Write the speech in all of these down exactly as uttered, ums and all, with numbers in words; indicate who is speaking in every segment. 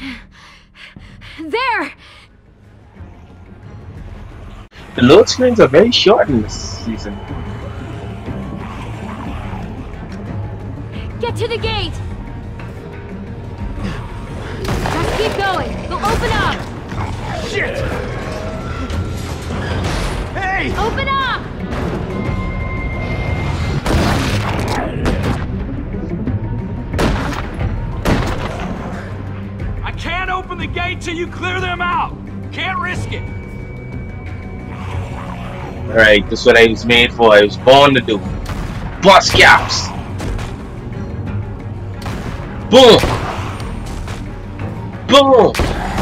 Speaker 1: There!
Speaker 2: The load screens are very short in this season.
Speaker 1: Get to the gate! Just keep going. They'll open up!
Speaker 3: Shit! Hey!
Speaker 1: Open up!
Speaker 3: I can't open the gate till you clear them out! Can't risk it!
Speaker 2: Alright, this is what I was made for. I was born to do. Bust gaps! Boom! Boom!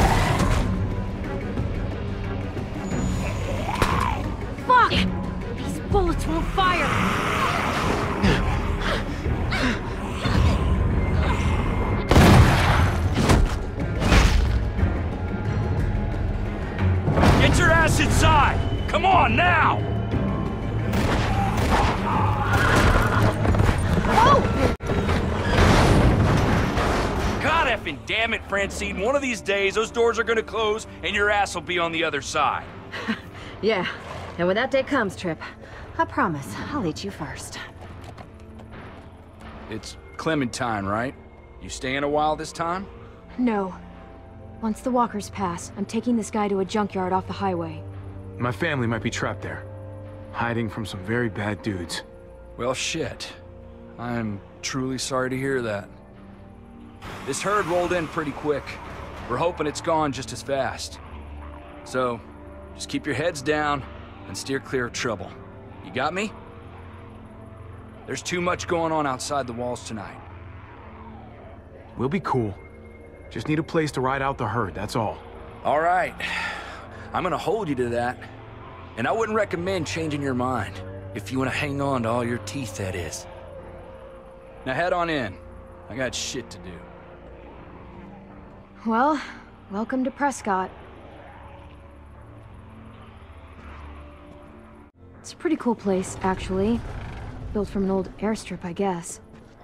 Speaker 1: Fuck! These bullets won't fire!
Speaker 3: Get your ass inside! Come on, now!
Speaker 1: Oh!
Speaker 3: God effing damn it, Francine. One of these days, those doors are gonna close, and your ass will be on the other side.
Speaker 4: Yeah, and when that day comes, Trip, I promise I'll eat you first.
Speaker 3: It's Clementine, right? You staying a while this time?
Speaker 1: No. Once the walkers pass, I'm taking this guy to a junkyard off the highway.
Speaker 5: My family might be trapped there, hiding from some very bad dudes.
Speaker 3: Well, shit. I'm truly sorry to hear that. This herd rolled in pretty quick. We're hoping it's gone just as fast. So, just keep your heads down and steer clear of trouble. You got me? There's too much going on outside the walls tonight.
Speaker 5: We'll be cool. Just need a place to ride out the herd, that's all.
Speaker 3: All right. I'm gonna hold you to that. And I wouldn't recommend changing your mind. If you want to hang on to all your teeth, that is. Now head on in. I got shit to do.
Speaker 1: Well, welcome to Prescott. It's a pretty cool place, actually. Built from an old airstrip, I guess.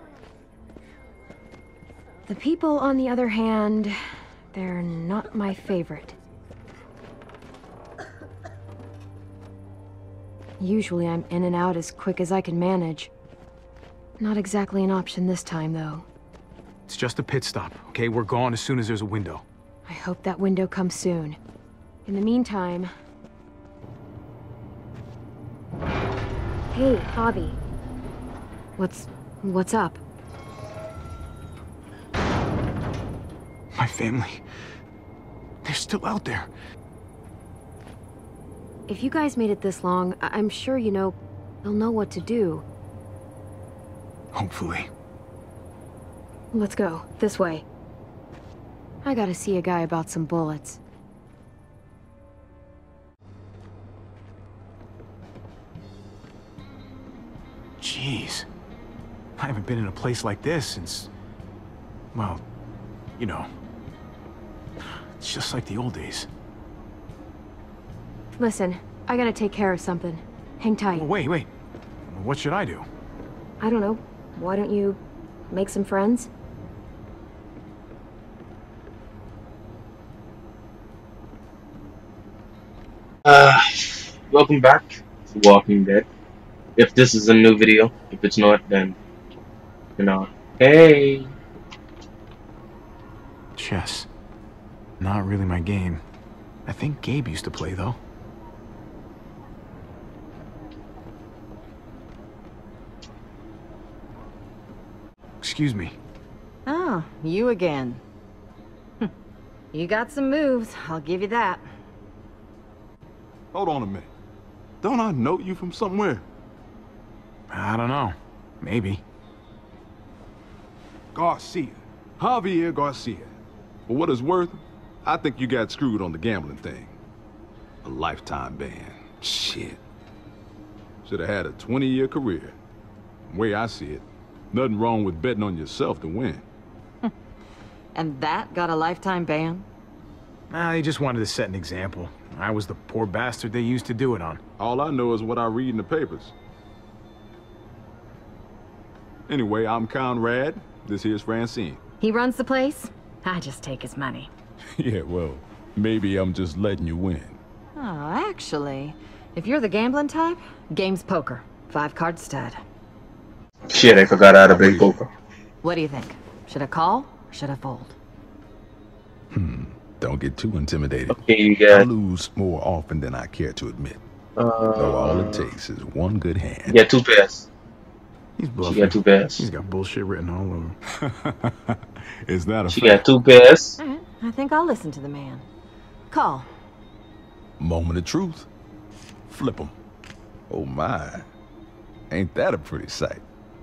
Speaker 1: The people, on the other hand, they're not my favorite. Usually I'm in and out as quick as I can manage. Not exactly an option this time, though.
Speaker 5: It's just a pit stop, okay? We're gone as soon as there's a window.
Speaker 1: I hope that window comes soon. In the meantime... Hey, Javi. What's... what's up?
Speaker 5: My family... they're still out there.
Speaker 1: If you guys made it this long, I I'm sure you know... they'll know what to do.
Speaker 5: Hopefully.
Speaker 1: Let's go. This way. I gotta see a guy about some bullets.
Speaker 5: Jeez. I haven't been in a place like this since... well, you know. It's just like the old days.
Speaker 1: Listen, I gotta take care of something. Hang tight.
Speaker 5: Oh, wait, wait. What should I do?
Speaker 1: I don't know. Why don't you make some friends?
Speaker 2: Uh, welcome back to Walking Dead. If this is a new video, if it's not, then, you know, hey.
Speaker 5: Chess. Not really my game. I think Gabe used to play, though. Excuse me.
Speaker 4: Oh, you again. You got some moves, I'll give you that.
Speaker 6: Hold on a minute. Don't I know you from somewhere?
Speaker 5: I don't know. Maybe.
Speaker 6: Garcia. Javier Garcia. For what it's worth, I think you got screwed on the gambling thing. A lifetime ban. Shit. Should have had a twenty-year career. The way I see it, nothing wrong with betting on yourself to win.
Speaker 4: And that got a lifetime ban?
Speaker 5: Nah, they just wanted to set an example. I was the poor bastard they used to do it on.
Speaker 6: All I know is what I read in the papers. Anyway, I'm Conrad. This here's Francine.
Speaker 4: He runs the place? I just take his money.
Speaker 6: Yeah, well, maybe I'm just letting you win.
Speaker 4: Oh, actually, if you're the gambling type, game's poker. Five card stud.
Speaker 2: Shit, I forgot how to play poker.
Speaker 4: What do you think? Should I call or should I fold?
Speaker 6: Hmm. Don't get too intimidated.
Speaker 2: Okay, you
Speaker 6: I
Speaker 2: got.
Speaker 6: lose more often than I care to admit.
Speaker 2: Uh,
Speaker 6: Though all it takes is one good hand.
Speaker 2: You got two pairs.
Speaker 5: He's
Speaker 2: She
Speaker 5: bluffing.
Speaker 2: got two pairs.
Speaker 5: He's got bullshit written all over.
Speaker 6: Is that a
Speaker 2: She
Speaker 6: fact?
Speaker 2: got two pairs.
Speaker 4: All right, I think I'll listen to the man. Call.
Speaker 6: Moment of truth. Flip 'em. Oh my. Ain't that a pretty sight?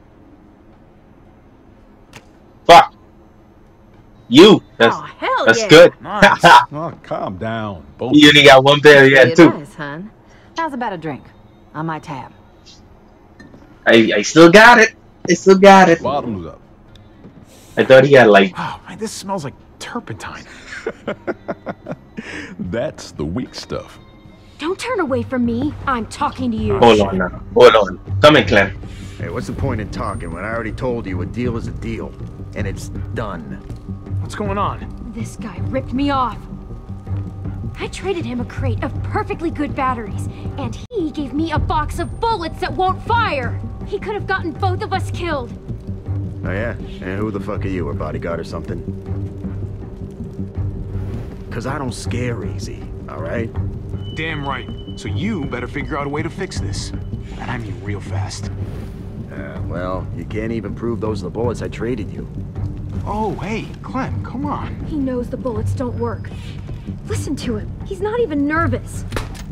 Speaker 2: Fuck. You. That's
Speaker 4: Oh, hell
Speaker 2: that's
Speaker 4: yeah.
Speaker 2: good.
Speaker 5: Nice.
Speaker 6: Oh, calm down. Both.
Speaker 2: You only got one pair. You
Speaker 4: Good
Speaker 2: had two.
Speaker 4: advice, hun. How's about a drink? On my tab.
Speaker 2: I I still got it. I still got it.
Speaker 6: Bottoms up.
Speaker 2: I thought he had like.
Speaker 5: Oh, man, this smells like turpentine.
Speaker 6: That's the weak stuff.
Speaker 1: Don't turn away from me. I'm talking to you.
Speaker 2: Hold on now. Hold on. Come in, Clem.
Speaker 7: Hey, what's the point in talking when I already told you a deal is a deal? And it's done.
Speaker 5: What's going on?
Speaker 1: This guy ripped me off. I traded him a crate of perfectly good batteries, and he gave me a box of bullets that won't fire. He could have gotten both of us killed.
Speaker 7: Oh yeah? And who the fuck are you, a bodyguard or something? Cause I don't scare easy, alright?
Speaker 5: Damn right. So you better figure out a way to fix this. And I mean real fast.
Speaker 7: Uh, well, you can't even prove those are the bullets I traded you.
Speaker 5: Oh, hey, Clem, come on.
Speaker 1: He knows the bullets don't work. Listen to him. He's not even nervous.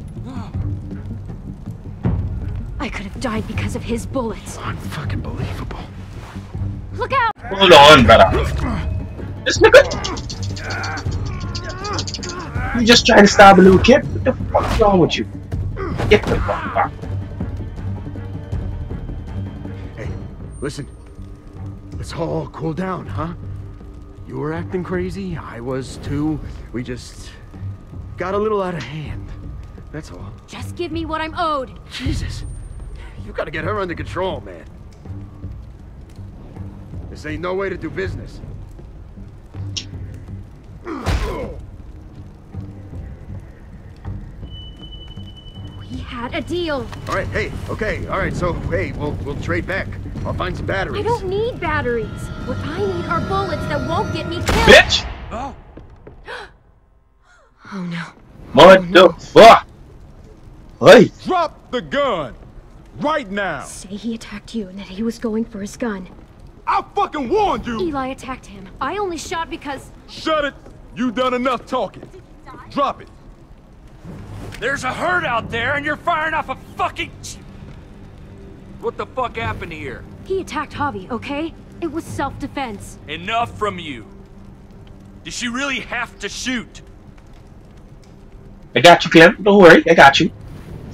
Speaker 1: I could have died because of his bullets.
Speaker 7: Unfucking believable.
Speaker 1: Look out!
Speaker 2: Hold on, brother. This nigga. You just trying to stab a little kid? What the fuck is wrong with you? Get the fuck back.
Speaker 7: Hey, listen. Let's all cool down, huh? You were acting crazy, I was too. We just got a little out of hand. That's all.
Speaker 1: Just give me what I'm owed.
Speaker 7: Jesus. You gotta get her under control, man. This ain't no way to do business.
Speaker 1: We had a deal.
Speaker 7: All right, hey, okay, all right, so, hey, we'll, we'll trade back. I'll find some batteries.
Speaker 1: I don't need batteries. What I need are bullets that won't get me killed.
Speaker 2: Bitch!
Speaker 3: Oh,
Speaker 1: Oh no.
Speaker 2: What the fuck? Hey!
Speaker 6: Drop the gun! Right now!
Speaker 1: Say he attacked you and that he was going for his gun.
Speaker 6: I fucking warned you!
Speaker 1: Eli attacked him. I only shot because...
Speaker 6: Shut it! You done enough talking. Drop it.
Speaker 3: there's a herd out there and you're firing off a fucking... What the fuck happened here?
Speaker 1: He attacked Javi, okay? It was self-defense.
Speaker 3: Enough from you. Did she really have to shoot?
Speaker 2: I got you, Clem. Don't worry, I got you.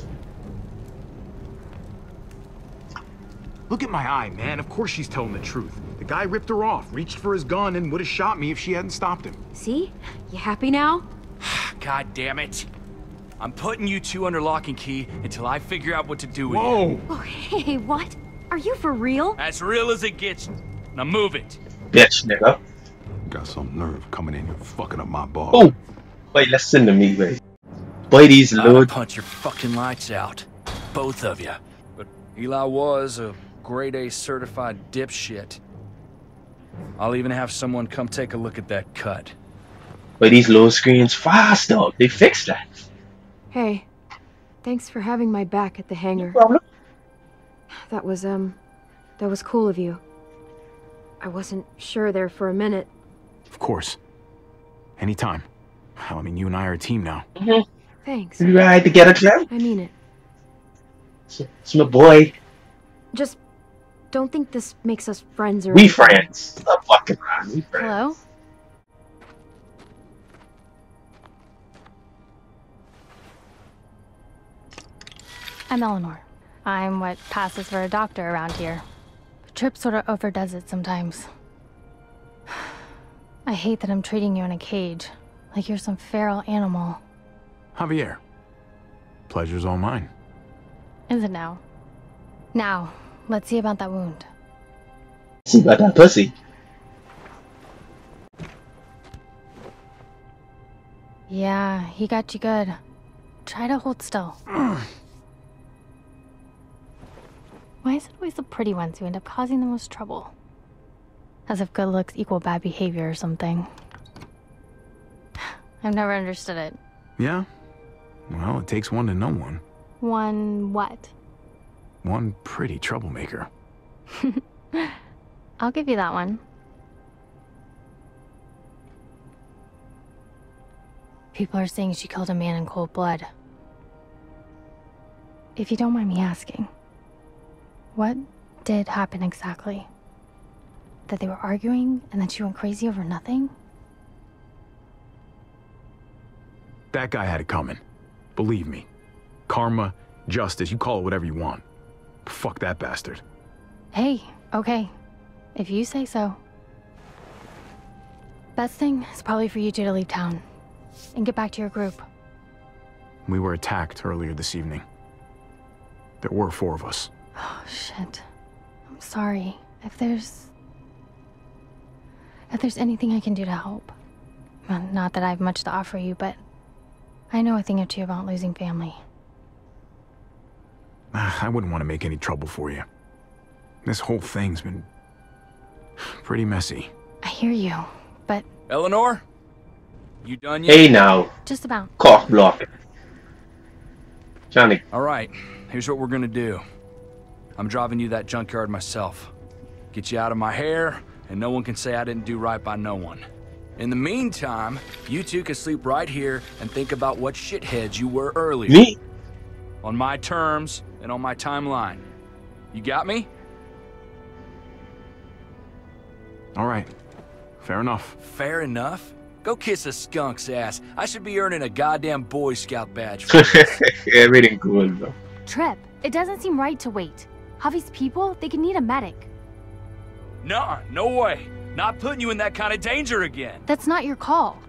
Speaker 5: Look at my eye, man. Of course she's telling the truth. The guy ripped her off, reached for his gun, and would have shot me if she hadn't stopped him.
Speaker 1: See? You happy now?
Speaker 3: God damn it. I'm putting you two under lock and key until I figure out what to do with
Speaker 5: Whoa!
Speaker 3: you.
Speaker 1: Oh, hey, what? Are you for real?
Speaker 3: As real as it gets. Now move it.
Speaker 2: Bitch, nigga.
Speaker 6: Got some nerve coming in here fucking up my bar.
Speaker 2: Oh! Wait, listen to me, wait. Boy, these
Speaker 3: I'll
Speaker 2: load.
Speaker 3: punch your fucking lights out. Both of you. But Eli was a grade A certified dipshit. I'll even have someone come take a look at that cut.
Speaker 2: But these load screens fast, dog. They fixed that.
Speaker 1: Hey, thanks for having my back at the hangar.
Speaker 2: Problem?
Speaker 1: That was, um, that was cool of you. I wasn't sure there for a minute.
Speaker 5: Of course. Anytime. Hell, I mean, you and I are a team now.
Speaker 2: Mm-hmm.
Speaker 1: Thanks.
Speaker 2: You ride together, Clem?
Speaker 1: I mean it.
Speaker 2: It's, it's my boy.
Speaker 1: Just don't think this makes us friends or
Speaker 2: We
Speaker 1: anything.
Speaker 2: friends. Stop fucking around. We friends.
Speaker 1: Hello?
Speaker 8: I'm Eleanor. I'm what passes for a doctor around here. But Tripp sort of overdoes it sometimes. I hate that I'm treating you in a cage, like you're some feral animal.
Speaker 5: Javier. Pleasure's all mine.
Speaker 8: Is it now? Now, let's see about that wound.
Speaker 2: See about that pussy.
Speaker 8: Yeah, he got you good. Try to hold still. Why is it always the pretty ones who end up causing the most trouble? As if good looks equal bad behavior or something. I've never understood it.
Speaker 5: Yeah? Well, it takes one to know one.
Speaker 8: One what?
Speaker 5: One pretty troublemaker.
Speaker 8: I'll give you that one. People are saying she killed a man in cold blood. If you don't mind me asking, what did happen exactly? That they were arguing and then she went crazy over nothing?
Speaker 5: That guy had it coming. Believe me. Karma, justice, you call it whatever you want. Fuck that bastard.
Speaker 8: Hey, okay. If you say so. Best thing is probably for you two to leave town and get back to your group.
Speaker 5: We were attacked earlier this evening. There were four of us.
Speaker 8: Oh, shit. I'm sorry. If there's... If there's anything I can do to help. Well, not that I have much to offer you, but I know a thing or two about losing family.
Speaker 5: I wouldn't want to make any trouble for you. This whole thing's been pretty messy.
Speaker 8: I hear you, but...
Speaker 3: Eleanor? You done yet?
Speaker 2: Hey now.
Speaker 8: Just about.
Speaker 2: Cock block. Johnny.
Speaker 3: Alright, here's what we're gonna do. I'm driving you that junkyard myself. Get you out of my hair, and no one can say I didn't do right by no one. In the meantime, you two can sleep right here and think about what shitheads you were earlier.
Speaker 2: Me?
Speaker 3: On my terms and on my timeline. You got me?
Speaker 5: Alright. Fair enough.
Speaker 3: Fair enough? Go kiss a skunk's ass. I should be earning a goddamn Boy Scout badge for this.
Speaker 2: Everything cool, bro.
Speaker 1: Trip, it doesn't seem right to wait. Javi's people, they could need a medic.
Speaker 3: Nuh-uh, no way. Not putting you in that kind of danger again.
Speaker 1: That's not your call.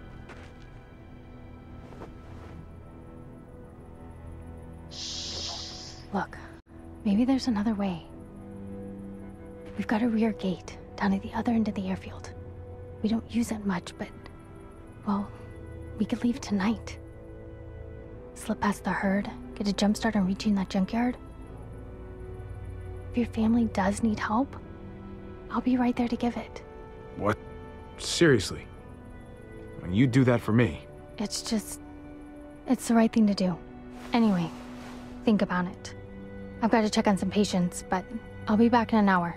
Speaker 8: Look, maybe there's another way. We've got a rear gate down at the other end of the airfield. We don't use it much, but, well, we could leave tonight. Slip past the herd, get a jump start on reaching that junkyard. If your family does need help, I'll be right there to give it.
Speaker 5: What? Seriously? I mean, you do that for me.
Speaker 8: It's just... it's the right thing to do. Anyway, think about it. I've got to check on some patients, but I'll be back in an hour.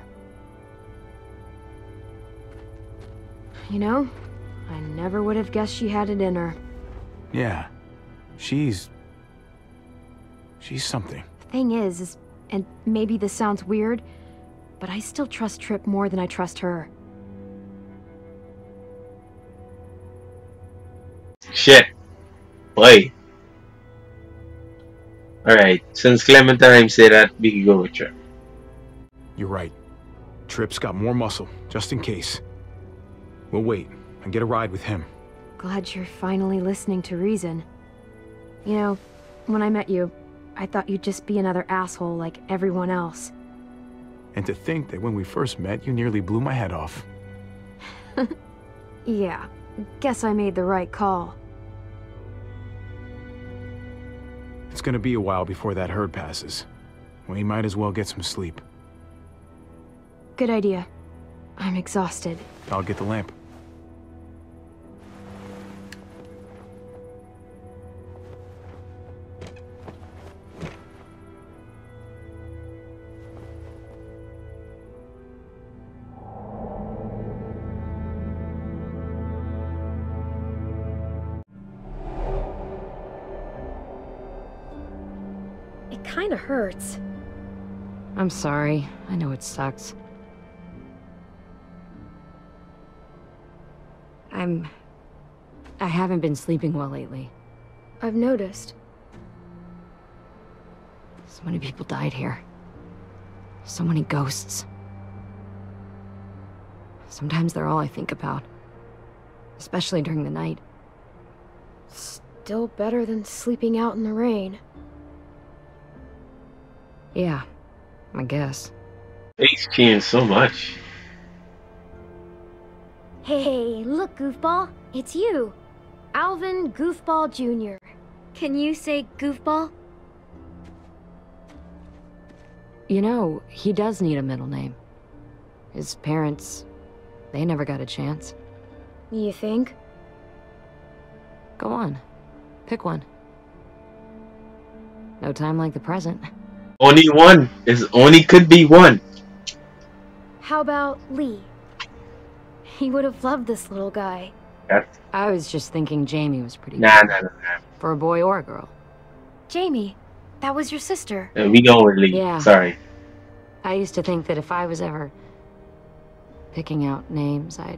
Speaker 1: You know, I never would have guessed she had it in her.
Speaker 5: Yeah. She's... she's something.
Speaker 1: The thing is, is, and maybe this sounds weird, but I still trust Trip more than I trust her.
Speaker 2: Shit. Boy. Alright, since Clementine said that, we can go with Trip.
Speaker 5: You're right. Trip's got more muscle, just in case. We'll wait and get a ride with him.
Speaker 1: Glad you're finally listening to reason. You know, when I met you, I thought you'd just be another asshole like everyone else.
Speaker 5: And to think that when we first met, you nearly blew my head off.
Speaker 1: Yeah, guess I made the right call.
Speaker 5: It's gonna be a while before that herd passes. We might as well get some sleep.
Speaker 1: Good idea. I'm exhausted.
Speaker 5: I'll get the lamp.
Speaker 1: It kinda hurts.
Speaker 4: I'm sorry. I know it sucks. I'm... I haven't been sleeping well lately.
Speaker 1: I've noticed.
Speaker 4: So many people died here. So many ghosts. Sometimes they're all I think about. Especially during the night.
Speaker 1: Still better than sleeping out in the rain.
Speaker 4: Yeah, I guess.
Speaker 2: He's changed so much.
Speaker 9: Hey, look, goofball. It's you.
Speaker 1: Alvin Goofball Junior Can you say Goofball?
Speaker 9: You know, he does need a middle name. His parents, they never got a chance.
Speaker 1: You think?
Speaker 9: Go on. Pick one. No time like the present.
Speaker 2: Only one. There's only could be one.
Speaker 1: How about Lee? He would have loved this little guy.
Speaker 2: That's...
Speaker 9: I was just thinking Jamie was pretty
Speaker 2: Nah,
Speaker 9: good.
Speaker 2: nah, nah, nah.
Speaker 9: For a boy or a girl.
Speaker 1: Jamie, that was your sister.
Speaker 2: Uh, we going with Lee.
Speaker 9: Yeah.
Speaker 2: Sorry.
Speaker 9: I used to think that if I was ever picking out names, I'd...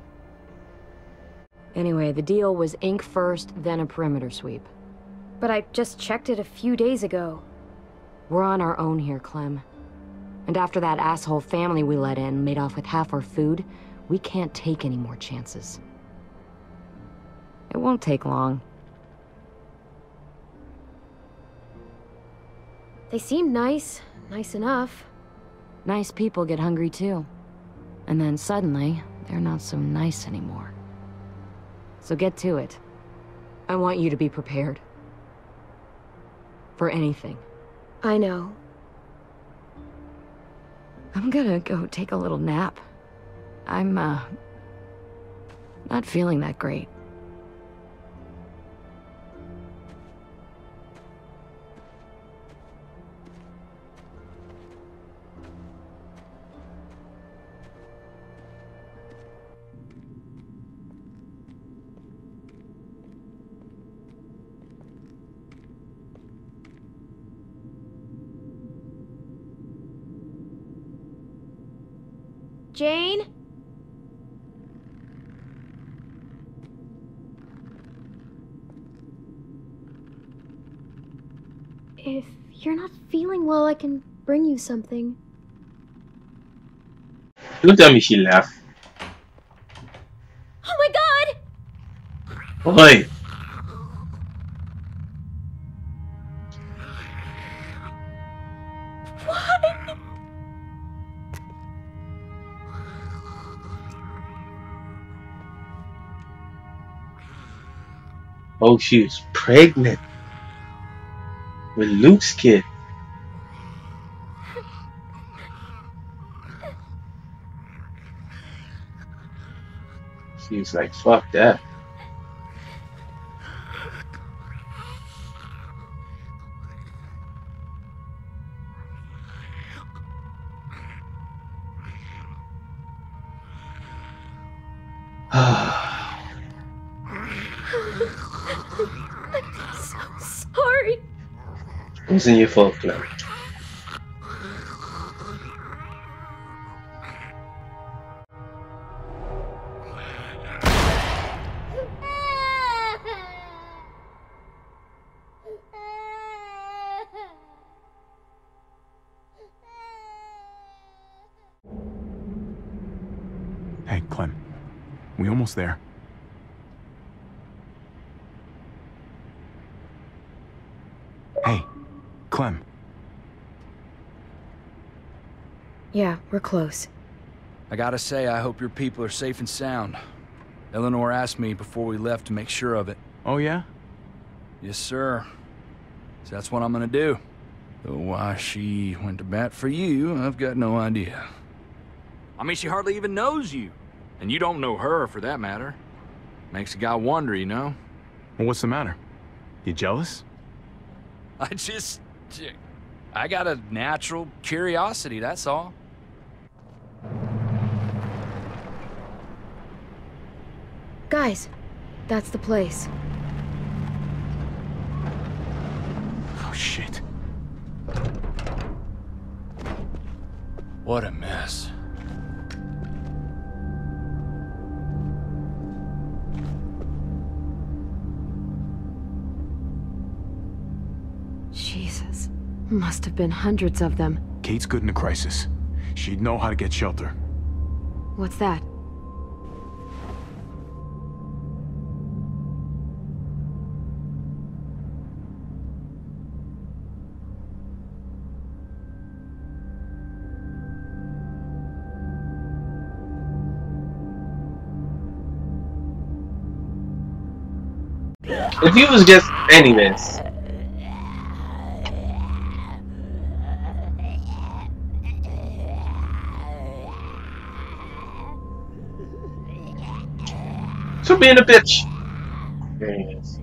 Speaker 9: Anyway, the deal was ink first, then a perimeter sweep.
Speaker 1: But I just checked it a few days ago.
Speaker 9: We're on our own here, Clem. And after that asshole family we let in made off with half our food, we can't take any more chances. It won't take long.
Speaker 1: They seemed nice. Nice enough.
Speaker 9: Nice people get hungry too. And then suddenly, they're not so nice anymore. So get to it. I want you to be prepared. For anything.
Speaker 1: I know.
Speaker 9: I'm gonna go take a little nap. I'm, uh... not feeling that great.
Speaker 1: Jane? If you're not feeling well, I can bring you something.
Speaker 2: Don't tell me she laughed.
Speaker 1: Oh my god!
Speaker 2: Oi!
Speaker 1: What?
Speaker 2: Oh, she was pregnant with Luke's kid. She was like, fuck that.
Speaker 1: I'm so sorry.
Speaker 2: It wasn't your fault, Clem.
Speaker 5: Hey, Clem. We almost there. Hey, Clem.
Speaker 1: Yeah, we're close.
Speaker 3: I gotta say, I hope your people are safe and sound. Eleanor asked me before we left to make sure of it.
Speaker 5: Oh, yeah?
Speaker 3: Yes, sir. So that's what I'm gonna do. Though why she went to bat for you, I've got no idea. I mean, she hardly even knows you. And you don't know her, for that matter. Makes a guy wonder, you know?
Speaker 5: Well, what's the matter? You jealous?
Speaker 3: I just... I got a natural curiosity, that's all.
Speaker 1: Guys, that's the place.
Speaker 5: Oh, shit.
Speaker 3: What a mess.
Speaker 1: Jesus. Must have been hundreds of them.
Speaker 5: Kate's good in a crisis. She'd know how to get shelter.
Speaker 1: What's that?
Speaker 2: If he was just anyways. So being a bitch. Anyways.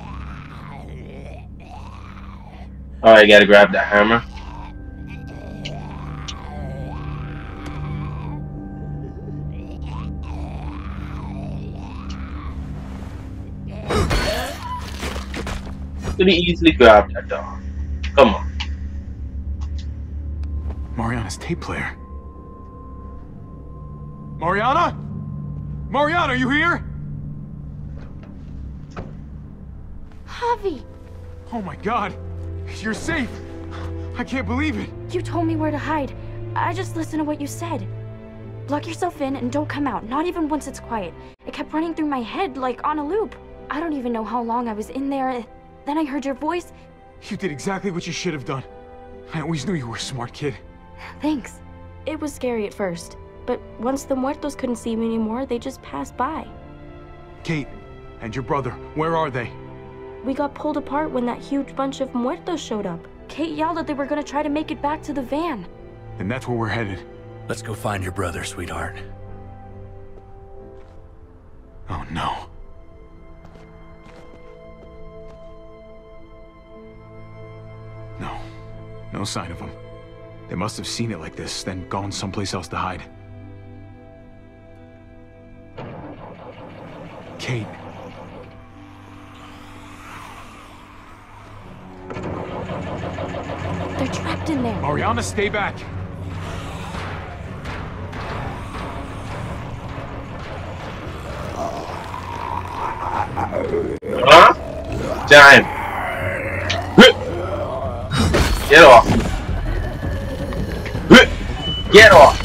Speaker 2: Alright, gotta grab that hammer. Could he easily grab that dog? Come on.
Speaker 5: Mariana's tape player. Mariana? Mariana, are you here?
Speaker 8: Javi!
Speaker 5: Oh my god. You're safe. I can't believe it.
Speaker 10: You told me where to hide. I just listened to what you said. Lock yourself in and don't come out, not even once it's quiet. It kept running through my head like on a loop. I don't even know how long I was in there. Then I heard your voice.
Speaker 5: You did exactly what you should have done. I always knew you were a smart kid.
Speaker 10: Thanks. It was scary at first, but once the muertos couldn't see me anymore, they just passed by.
Speaker 5: Kate and your brother, where are they?
Speaker 10: We got pulled apart when that huge bunch of muertos showed up. Kate yelled that they were gonna try to make it back to the van.
Speaker 5: And that's where we're headed.
Speaker 3: Let's go find your brother, sweetheart.
Speaker 5: Oh no. No. No sign of him. They must have seen it like this, then gone someplace else to hide. Kate.
Speaker 10: They're trapped in there.
Speaker 5: Mariana, stay back.
Speaker 2: Huh? Time. Get off. Get off.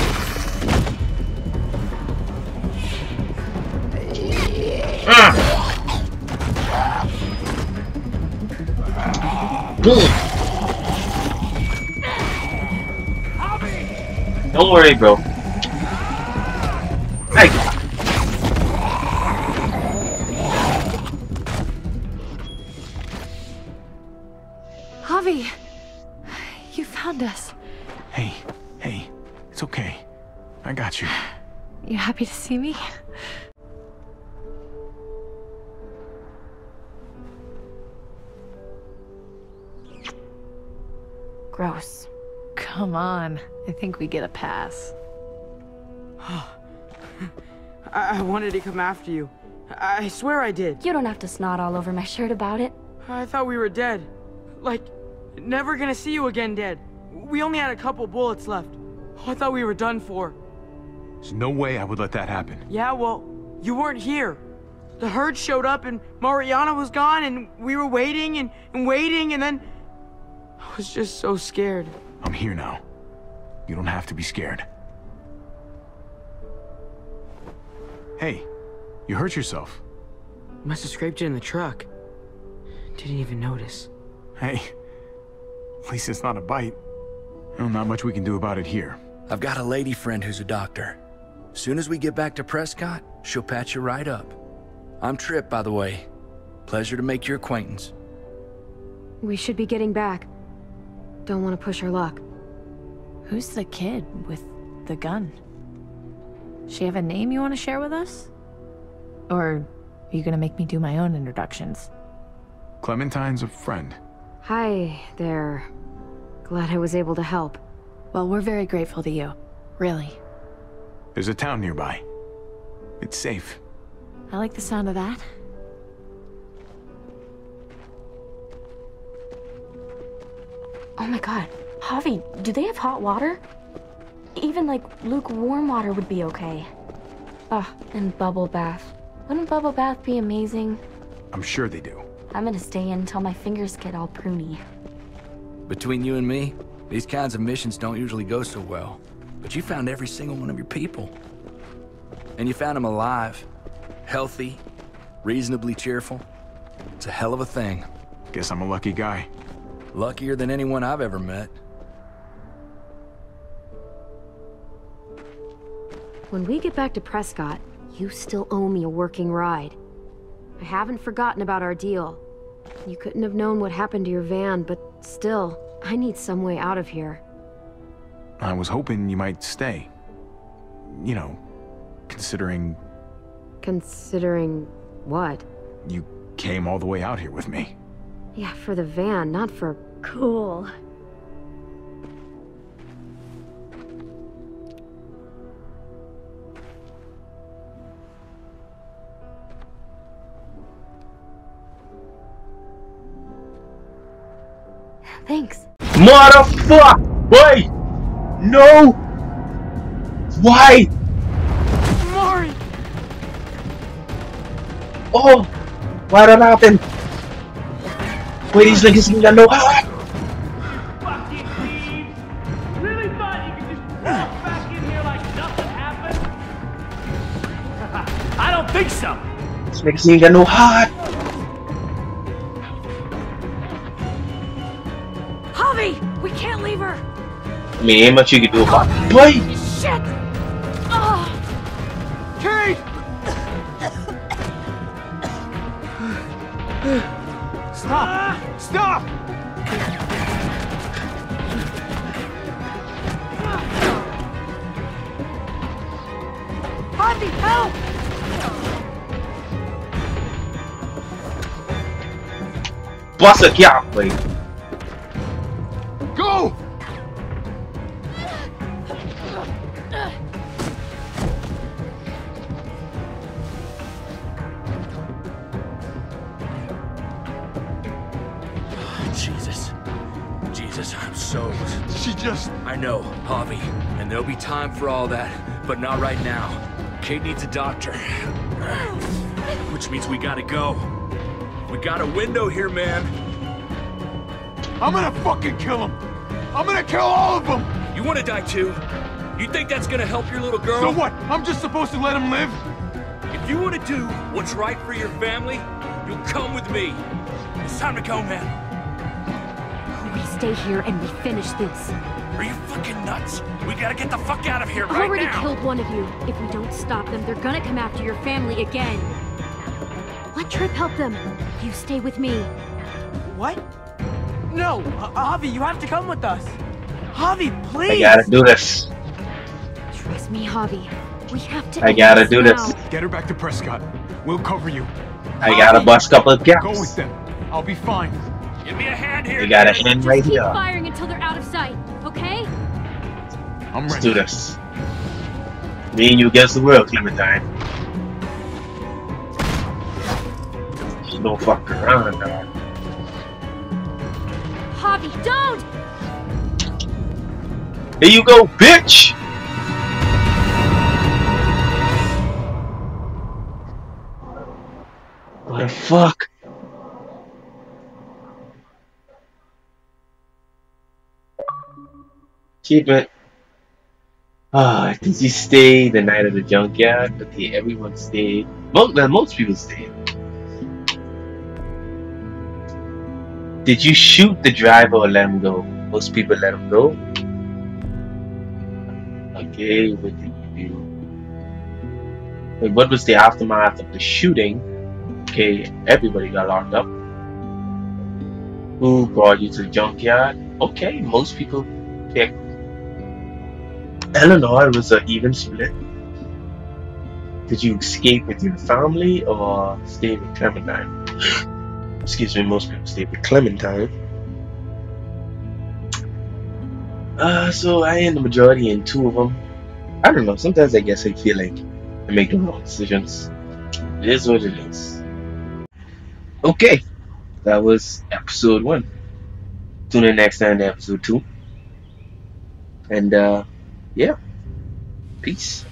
Speaker 2: Mm. Don't worry, bro. Hey.
Speaker 8: Javi, you found us.
Speaker 5: Hey, hey, it's okay. I got you.
Speaker 8: You happy to see me?
Speaker 10: Gross.
Speaker 8: Come on. I think we get a pass.
Speaker 11: I, I wanted to come after you. I swear I did.
Speaker 10: You don't have to snot all over my shirt about it.
Speaker 11: I thought we were dead. Like, never gonna see you again dead. We only had a couple bullets left. I thought we were done for.
Speaker 5: There's no way I would let that happen.
Speaker 11: Yeah, well, you weren't here. The herd showed up and Mariana was gone and we were waiting and, and waiting and then... I was just so scared.
Speaker 5: I'm here now. You don't have to be scared. Hey, you hurt yourself.
Speaker 11: Must have scraped it in the truck. Didn't even notice.
Speaker 5: Hey, at least it's not a bite. Well, not much we can do about it here.
Speaker 3: I've got a lady friend who's a doctor. Soon as we get back to Prescott, she'll patch you right up. I'm Tripp, by the way. Pleasure to make your acquaintance.
Speaker 1: We should be getting back. Don't want to push our luck.
Speaker 8: Who's the kid with the gun? She have a name you want to share with us? Or are you gonna make me do my own introductions?
Speaker 5: Clementine's a friend.
Speaker 1: Hi there. Glad I was able to help.
Speaker 8: Well, we're very grateful to you. Really.
Speaker 5: There's a town nearby. It's safe.
Speaker 8: I like the sound of that.
Speaker 10: Oh my god. Javi, do they have hot water? Even like lukewarm water would be okay. Ugh, and bubble bath. Wouldn't bubble bath be amazing?
Speaker 5: I'm sure they do.
Speaker 10: I'm gonna stay in until my fingers get all pruny.
Speaker 3: Between you and me, these kinds of missions don't usually go so well. But you found every single one of your people. And you found them alive, healthy, reasonably cheerful. It's a hell of a thing.
Speaker 5: Guess I'm a lucky guy.
Speaker 3: Luckier than anyone I've ever met.
Speaker 1: When we get back to Prescott, you still owe me a working ride. I haven't forgotten about our deal. You couldn't have known what happened to your van, but still, I need some way out of here.
Speaker 5: I was hoping you might stay. You know, considering...
Speaker 1: Considering what?
Speaker 5: You came all the way out here with me.
Speaker 1: Yeah, for the van, not for... Cool. Thanks.
Speaker 2: Motherfucker! Wait! No! Why?
Speaker 11: Mari!
Speaker 2: Oh! Why that happen? Wait, these niggas ain't got no heart!
Speaker 12: Fucking thieves! Really thought you could just walk back in here like nothing happened? I don't think so!
Speaker 2: These niggas ain't got no heart!
Speaker 1: Javi! We can't leave her!
Speaker 2: I mean, ain't much you can do about it. Wait!
Speaker 1: Shit! Oh.
Speaker 11: Kate! Stop! Stop!
Speaker 1: Javi, help!
Speaker 2: Bust a gap, wait.
Speaker 11: Go!
Speaker 3: Jesus. Jesus, I'm so...
Speaker 11: She just...
Speaker 3: I know, Javi, and there'll be time for all that, but not right now. Kate needs a doctor. Which means we gotta go. We got a window here, man.
Speaker 5: I'm gonna fucking kill him! I'm gonna kill all of them!
Speaker 3: You wanna die too? You think that's gonna help your little girl?
Speaker 5: So what? I'm just supposed to let him live?
Speaker 3: If you wanna do what's right for your family, you'll come with me. It's time to go, man.
Speaker 1: We stay here and we finish this.
Speaker 3: Are you fucking nuts? We gotta get the fuck out of here
Speaker 1: I've
Speaker 3: right
Speaker 1: already
Speaker 3: now.
Speaker 1: killed one of you. If we don't stop them, they're gonna come after your family again. Let Trip help them. You stay with me.
Speaker 11: What? No, uh, Javi, you have to come with us. Javi, please.
Speaker 2: I gotta do this.
Speaker 1: Trust me, Javi. We have to.
Speaker 2: I
Speaker 1: end
Speaker 2: gotta
Speaker 1: this
Speaker 2: do
Speaker 1: now.
Speaker 2: this.
Speaker 5: Get her back to Prescott. We'll cover you.
Speaker 2: I gotta bust a couple of gaps.
Speaker 5: Go with them. I'll be fine.
Speaker 3: Give me a hand here.
Speaker 2: You gotta end
Speaker 1: Just
Speaker 2: right
Speaker 1: keep
Speaker 2: here.
Speaker 1: firing until they're out of sight, okay?
Speaker 5: I'm
Speaker 2: Let's
Speaker 5: ready.
Speaker 2: do this. Me and you against the world, Clementine. Don't fuck around, dog.
Speaker 1: Javi, don't!
Speaker 2: Here you go, bitch! What the fuck? Keep it. Ah, did you stay the night of the junkyard? Okay, everyone stayed. Most, well, most people stayed. Did you shoot the driver or let him go? Most people let him go. Okay, what did you do? Wait, what was the aftermath of the shooting? Okay, everybody got locked up. Who brought you to the junkyard? Okay, most people picked Eleanor. It was an even split. Did you escape with your family or stay with Clementine? Excuse me, most people stay with Clementine. Uh, so I am the majority in two of them. I don't know, sometimes I guess I feel like I make the wrong decisions. It is what it is. Okay, that was episode one. Tune in next time to episode two. And uh, yeah, peace.